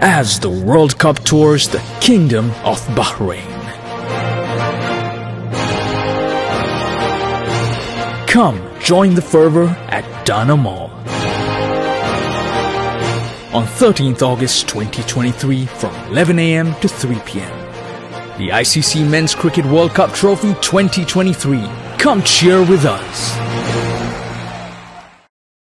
as the World Cup tours the Kingdom of Bahrain. Come join the fervor at Dana Mall on 13th August 2023 from 11 a.m. to 3 p.m. The ICC Men's Cricket World Cup Trophy 2023. Come cheer with us.